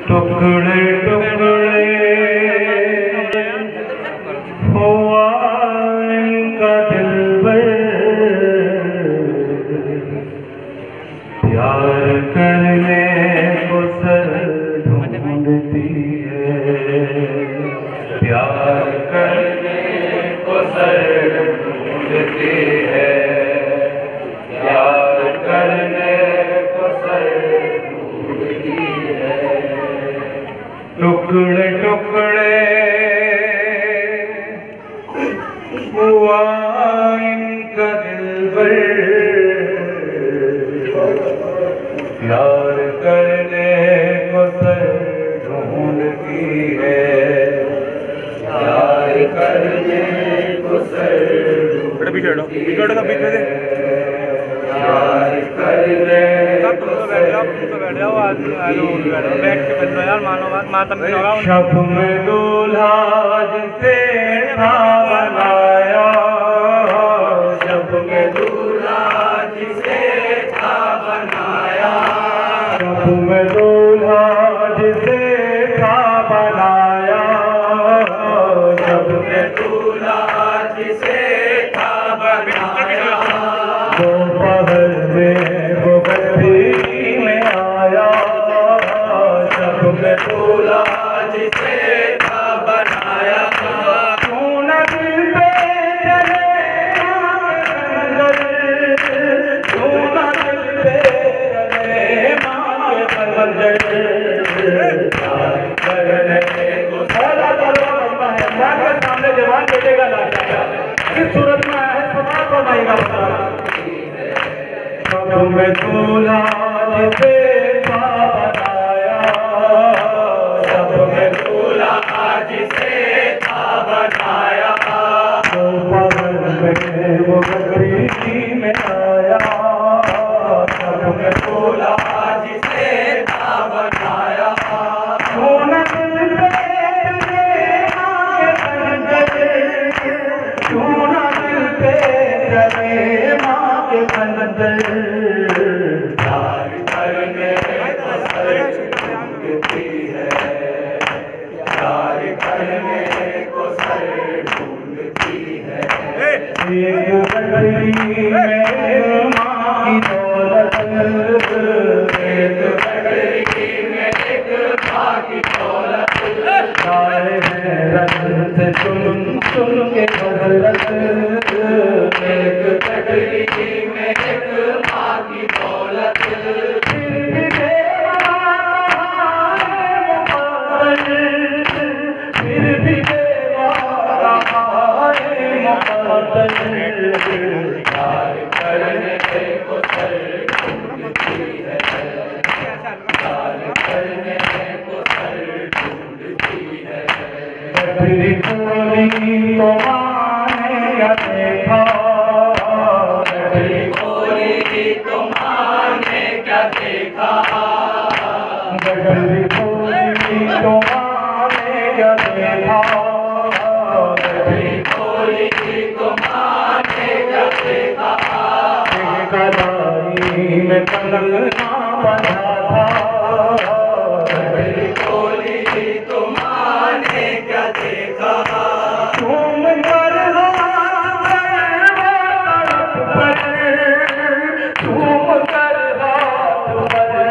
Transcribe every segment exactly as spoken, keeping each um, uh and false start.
टुकड़े टुकड़े हुआ इनका दिलबर, प्यार करने को सर ढूंढती है, प्यार करने को सर ढूंढती है, प्यार करने को सर ढूंढती है। टुकड़े टुकड़े हुआ इनका दिलबर, प्यार करने को सर ढूंढती है, प्यार करने को सर ढूंढती है, प्यार करने शब में दूल्हा जिसे था बनाया, शब में दूल्हा जिसे था बनाया, शब में दूल्हा जिसे था बनाया, शब में दूल्हा जिसे था बनाया, दोपहर में वो गठरी में आया, शब में दूल्हा जिसे था बनाया, क्यों न दिल पे चले क्यों न दिल पे चले मांगे बंदर, प्यार करने को सारा दरबार बनता है, मां के सामने जवान बेटे का लाचा किस सूरत में आया है सवाल को नहीं बता, शब में दूल्हा जिसे था बनाया, शब में दूल्हा जिसे था बनाया, दोपहर में वो गठरी में आया, शब में दूल्हा जिसे था बनाया, क्यों न दिल पे चले मांगे बंदर, क्यों न दिल पे चले मांगे बंदर, प्यार करने को सर ढूंढती है, प्यार करने को सर ढूंढती है, एक गठरी में मां की दौलत, एक गठरी में एक मां की दौलत, लाए हैं रंग से चुन चुन के हजरत, एक गठरी में एक मां की दौलत, फिर भी फिर भी प्यार करने को सर ढूंढती है, प्यार करने को सर ढूंढती है, गठरी खोली तो माने क्या देखा, गठरी खोली तो माने क्या देखा, गठरी खोली तो माने क्या देखा, गठरी खोली तो माने क्या देखा, एक कलाई में कंगना बंधा था, गठरी खोली तो माने क्या देखा, तुम कर हाथ पर, तुम कर हाथ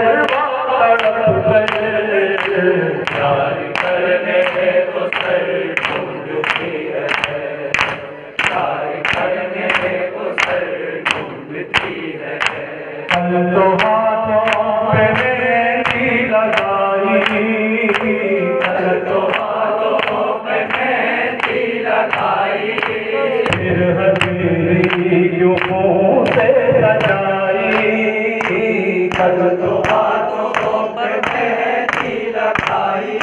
पर, प्यार करने को सर ढूंढती है, प्यार करने को सर ढूंढती है, कल तो हाथों पे मेहंदी लगाई, कल तो हाथों पे मेहंदी लगाई, फिर हथेली क्यों मुंह से सजाई, कल तो हाथों पे मेहंदी लगाई,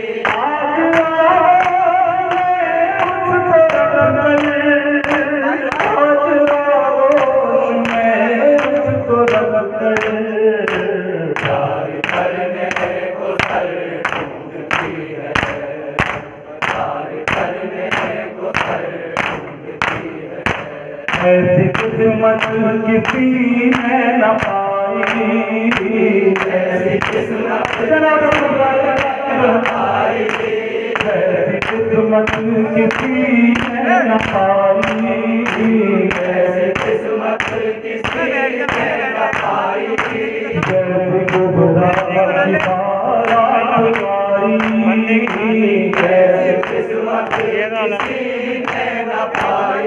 प्यार करने को सर ढूंढती है, प्यार करने को सर ढूंढती है, ऐसी किस्मत किसी ने न पाई, ऐसी किस्मत कैसे किस्मत किसी ने न पाई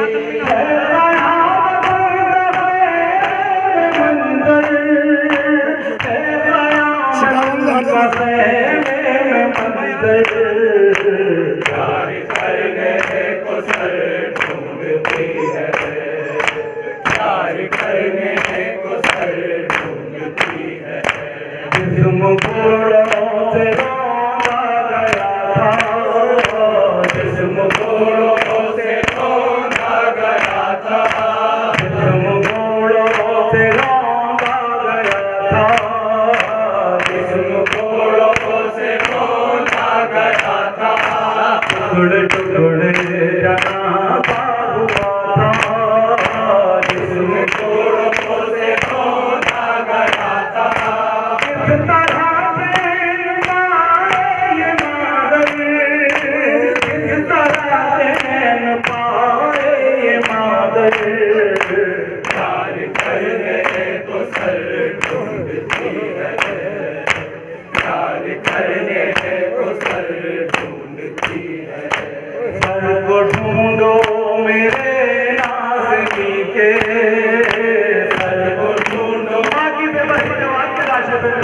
प्यार करने को सर ढूंढती है, प्यार करने को सर ढूंढती है। जिस्म घोड़ों से रौंदा गया था, जिस्म घोड़ों से रौंदा गया था, जिस्म घोड़ों से रौंदा गया था, जिस्म घोड़ों से रौंदा गया था। टुकड़े टुकड़े जना हुआ था, जिस्म घोड़ों से रौंदा गया था। किस तरह से पाए ये मादर, किस तरह से पाए ये मादर। प्यार करने को सर ढूंढती है, प्यार करने को सर ढूंढती है। सर को ढूंढो मेरे नाज़मी के, सर को ढूंढो बाकी पे बस जवाब के लाशे पे।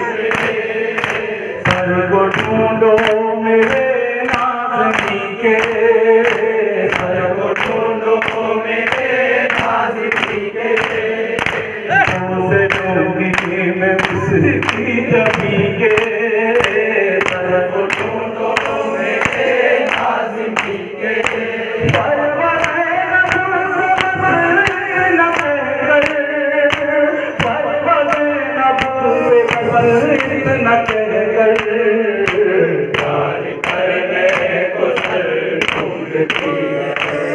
सर को ढूंढो मेरे नाज़मी के, सर को ढूंढो मेरे नाज़मी के। उसे लूंगी मैं उसकी जमी के, सर को ढूंढो मेरे नाज़मी के। परवरे न परवरे न कर, परवरे न परवरे न कर। प्यार करने को सर ढूंढती है,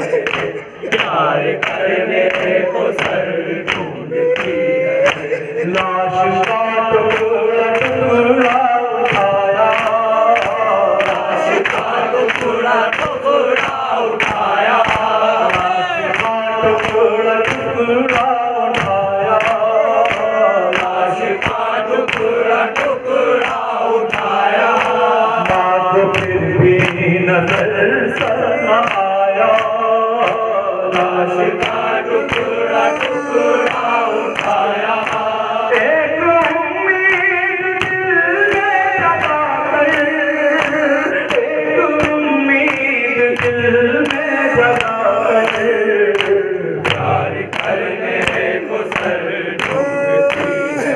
प्यार करने को सर ढूंढती है। लाश का टुकड़ा टुकड़ा उठाया, लाश का टुकड़ा टुकड़ा उठाया, लाश का टुकड़ा टुकड़ा उठाया, लाश का टुकड़ा टुकड़ा उठाया। माँ को फिर भी नजर सर न आया, लाश का टुकड़ा टुकड़ा उठाया। एक उम्मीद दिल में जगा कर, एक उम्मीद दिल में जगा कर। प्यार करने को सर ढूंढती है,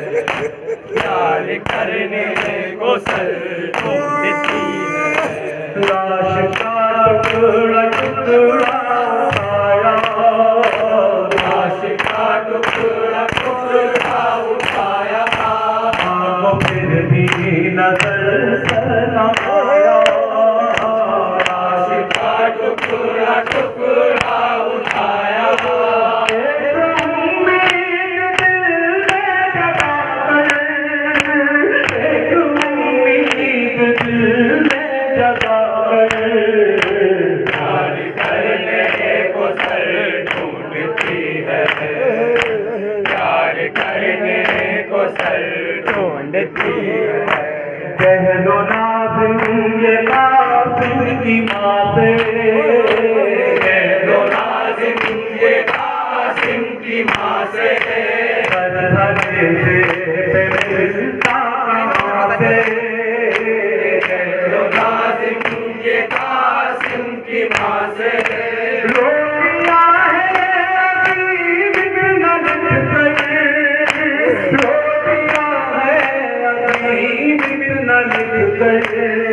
प्यार करने को सर ढूंढती है। लाश का टुकड़ा टुकड़ा उठाया, लाश का टुकड़ा टुकड़ा उठाया। आँखों फिर भी नजर सर न आया, लाश का टुकड़ा टुकड़ा उठाया। एक उम्मीद दिल में जगा कर, एक उम्मीद दिल में जगा कर। प्यार करने को सर ढूंढती है, प्यार करने को सर ढूंढती है। कह दो नाज़िम ये कासिम की माँ से, कह दो नाज़िम ये कासिम की माँ से। हर धरे से मिलता कहाँ से, कह दो नाज़िम ये कासिम की माँ से। रोटियाँ हैं अभी बिन लिख कर, रोटियाँ हैं अभी बिन लिख कर।